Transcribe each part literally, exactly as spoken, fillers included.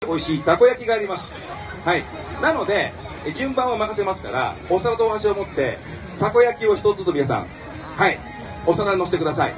美味しいたこ焼きがあります。はい。なので順番を任せますから、お皿とお箸を持ってたこ焼きを一つずつ皆さん、はい、お皿に乗せてください。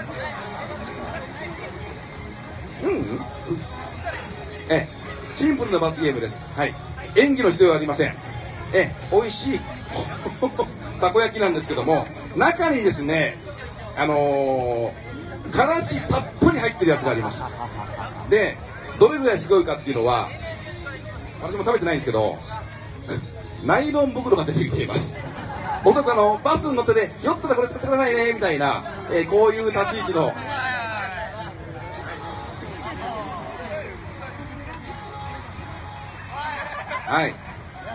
うん、うん、えシンプルな罰ゲームです。はい。演技の必要はありません。え美味しいたこ焼きなんですけども、中にですね、あのー、からしたっぷり入ってるやつがあります。でどれぐらいすごいかっていうのは、私も食べてないんですけど、ナイロン袋が出てきています。おそらくあのバスに乗ってて、酔ったらこれ使ってくださいねみたいな、えー、こういう立ち位置のはい。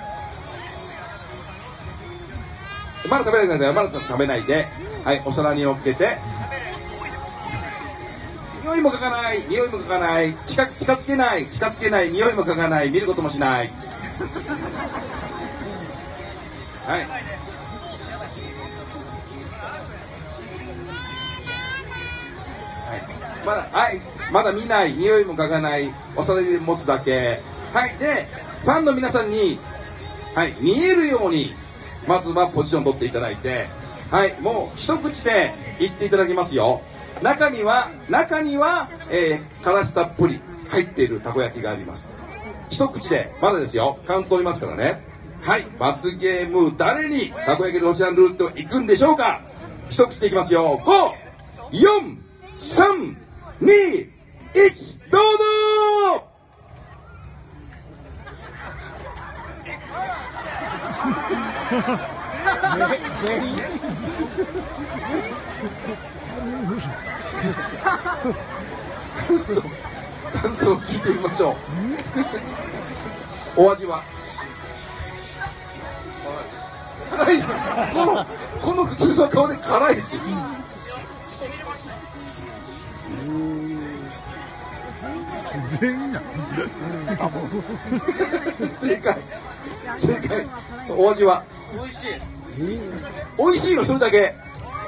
まだ食べないで、まだ食べないで、はい、お皿に乗っけて、匂いも嗅がない、匂いも嗅がない、近近づけない、近づけない、匂いも嗅がない、見ることもしない。はい。まだ、はい、まだ見ない、匂いも嗅がない、お皿で持つだけ。はい、で、ファンの皆さんに、はい、見えるように、まずはポジション取っていただいて、はい、もう一口で言っていただきますよ。中には、中には、えー、からしたっぷり入っているたこ焼きがあります。一口で、まだですよ、カウント取りますからね。はい、罰ゲーム、誰にたこ焼きのロシアンルーレット行くんでしょうか。一口でいきますよ。ご、よん、さん、に、いち、どうぞ。感想を聞いてみましょう。お味は辛いです。このこの普通の顔で辛いです。正解正解。お味は美味しい。 美味しいのそれだけ。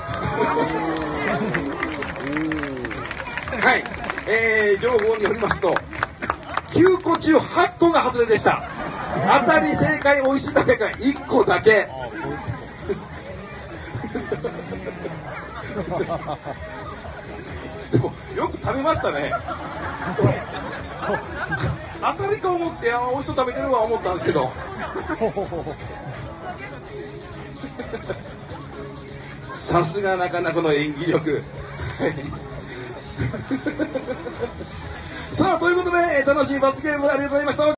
はい、えー、情報によりますときゅうこ中はっこが外れでした。当たり正解美味しいだけがいっこだけ。でもよく食べましたね。当たりか思ってあ美味しそう食べてるわ思ったんですけどさすがなかなかの演技力さあということで楽しい罰ゲームありがとうございました。